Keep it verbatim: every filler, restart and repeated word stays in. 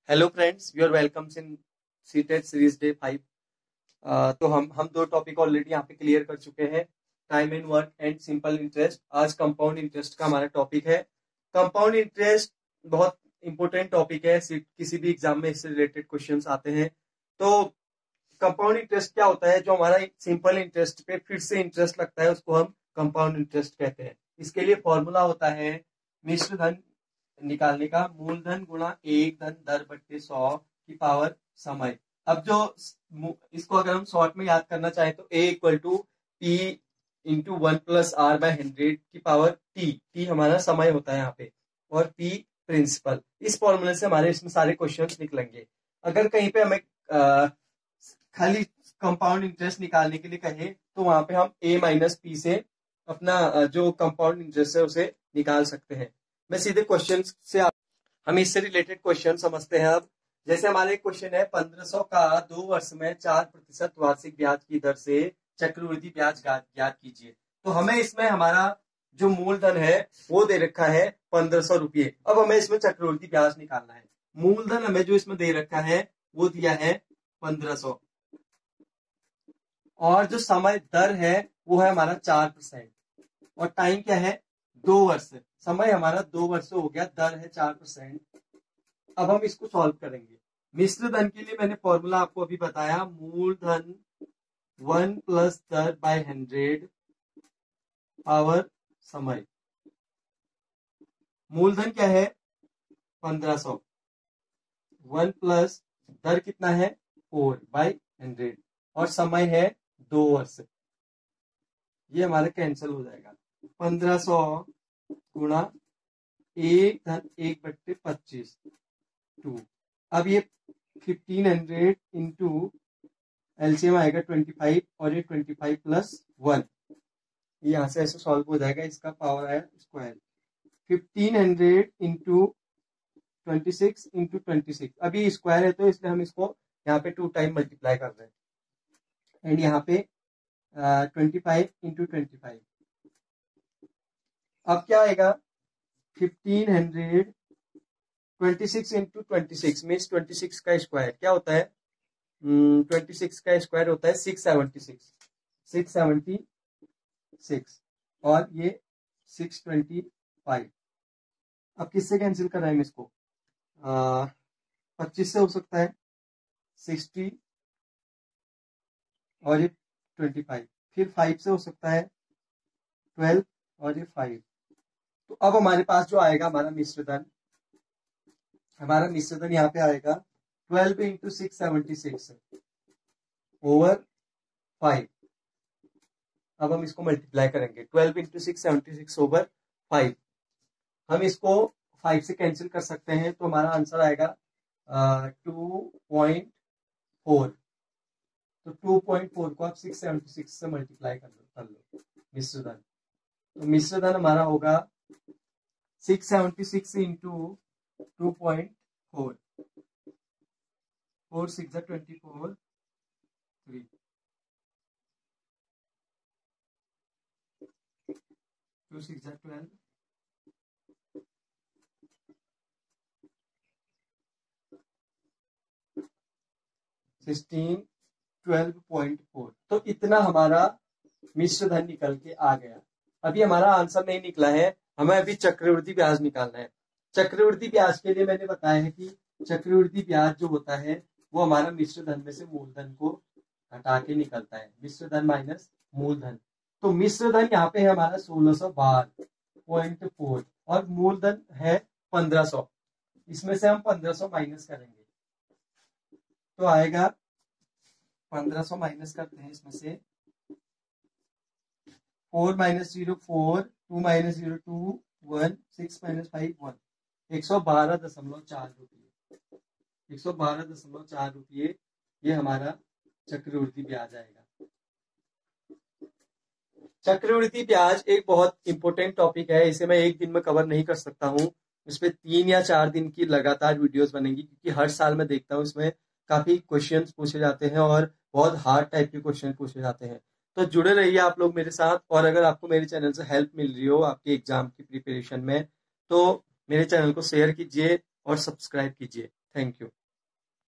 Hello friends, you are welcome in CTET series day five. तो हम हम दो टॉपिक ऑलरेडी यहाँ पे क्लियर कर चुके हैं, time and work and simple interest. आज कंपाउंड इंटरेस्ट का हमारा टॉपिक है। कंपाउंड इंटरेस्ट बहुत इंपॉर्टेंट टॉपिक है, किसी भी एग्जाम में इससे रिलेटेड क्वेश्चंस आते हैं। तो कंपाउंड इंटरेस्ट क्या होता है? जो हमारा सिंपल इंटरेस्ट पे फिर से इंटरेस्ट लगता है उसको हम कंपाउंड इंटरेस्ट कहते हैं। इसके लिए फॉर्मूला होता है मिश्र धन निकालने का, मूलधन गुणा एक धन दर बट्टे सौ की पावर समय। अब जो इसको अगर हम शॉर्ट में याद करना चाहें तो a equal to p into one plus r by hundred की पावर टी। टी हमारा समय होता है यहाँ पे और पी प्रिंसिपल। इस फॉर्मूले से हमारे इसमें सारे क्वेश्चंस निकलेंगे। अगर कहीं पे हमें आ, खाली कंपाउंड इंटरेस्ट निकालने के लिए कहे तो वहां पे हम ए माइनस पी से अपना जो कंपाउंड इंटरेस्ट है उसे निकाल सकते हैं। मैं सीधे क्वेश्चन से हम इससे रिलेटेड क्वेश्चन समझते हैं। अब जैसे हमारे क्वेश्चन है पंद्रह सौ का दो वर्ष में चार प्रतिशत वार्षिक ब्याज की दर से चक्रवृद्धि ब्याज ज्ञात कीजिए। तो हमें इसमें हमारा जो मूलधन है वो दे रखा है पंद्रह सौ रुपये। अब हमें इसमें चक्रवृद्धि ब्याज निकालना है। मूलधन हमें जो इसमें दे रखा है वो दिया है पंद्रह सौ और जो समय दर है वो है हमारा चार परसेंट और टाइम क्या है दो वर्ष। समय हमारा दो वर्ष हो गया, दर है चार परसेंट। अब हम इसको सॉल्व करेंगे। मिश्र धन के लिए मैंने फॉर्मूला आपको अभी बताया, मूलधन वन प्लस दर बाय हंड्रेड पावर समय। मूलधन क्या है पंद्रह सौ, वन प्लस दर कितना है फोर बाय हंड्रेड और समय है दो वर्ष। ये हमारा कैंसिल हो जाएगा। पंद्रह सौ गुणा एक धन एक बट्टे पच्चीस टू। अब ये फिफ्टीन हंड्रेड इंटू एलसीएम आएगा ट्वेंटी फाइव और ये ट्वेंटी फाइव प्लस वन, यहाँ से ऐसे सॉल्व हो जाएगा। इसका पावर आया square. Fifteen hundred into twenty six into twenty six. अभी स्क्वायर है तो इसलिए हम इसको यहाँ पे टू टाइम मल्टीप्लाई कर रहे हैं एंड यहाँ पे twenty five into twenty five. अब क्या आएगा fifteen hundred twenty six into twenty six means twenty six का स्क्वायर क्या होता है? ट्वेंटी सिक्स का स्क्वायर होता है six seventy six six seventy six और ये सिक्स ट्वेंटी फाइव। अब किससे कैंसिल कराएंगे इसको? पच्चीस से हो सकता है, सिक्सटी और ये ट्वेंटी फाइव, फिर फाइव से हो सकता है ट्वेल्व और ये फाइव। तो अब हमारे पास जो आएगा हमारा मिश्र धन, हमारा मिश्र धन यहाँ पे आएगा twelve into six seventy six over five. अब हम इसको मल्टीप्लाई करेंगे, twelve into six seventy six over five. हम इसको फाइव से कैंसिल कर सकते हैं तो हमारा आंसर आएगा टू पॉइंट फोर। तो टू पॉइंट फोर को आप सिक्स सेवेंटी सिक्स से मल्टीप्लाई कर लो कर लो मिश्र धन। तो मिश्र धन हमारा होगा six seventy six into two point four, four six twenty four, three two six twelve, sixteen, twelve point four. तो इतना हमारा मिश्र धन निकल के आ गया। अभी हमारा आंसर नहीं निकला है, हमें अभी चक्रवृद्धि ब्याज निकालना है। चक्रवृद्धि ब्याज के लिए मैंने बताया है कि चक्रवृद्धि ब्याज जो होता है वो हमारा मिश्र धन में से मूलधन को हटा के निकलता है, मिश्र धन माइनस मूलधन। तो मिश्र धन यहाँ पे है हमारा सोलह सौ बारह पॉइंट फोर और मूलधन है पंद्रह सौ। इसमें से हम पंद्रह सौ माइनस करेंगे तो आएगा पंद्रह सौ माइनस करते हैं इसमें से four minus zero four, two minus zero two, one, six minus five one, एक सौ बारह दशमलव चार रुपये एक सौ बारह दशमलव चार रुपये ये हमारा चक्रवृद्धि ब्याज आएगा। चक्रवृद्धि ब्याज एक बहुत इंपॉर्टेंट टॉपिक है, इसे मैं एक दिन में कवर नहीं कर सकता हूँ। इसमें तीन या चार दिन की लगातार वीडियोस बनेंगी क्योंकि हर साल मैं देखता हूँ इसमें काफी क्वेश्चंस पूछे जाते हैं और बहुत हार्ड टाइप के क्वेश्चन पूछे जाते हैं। तो जुड़े रहिए आप लोग मेरे साथ। और अगर आपको मेरे चैनल से हेल्प मिल रही हो आपके एग्जाम की प्रिपरेशन में तो मेरे चैनल को शेयर कीजिए और सब्सक्राइब कीजिए। Thank you.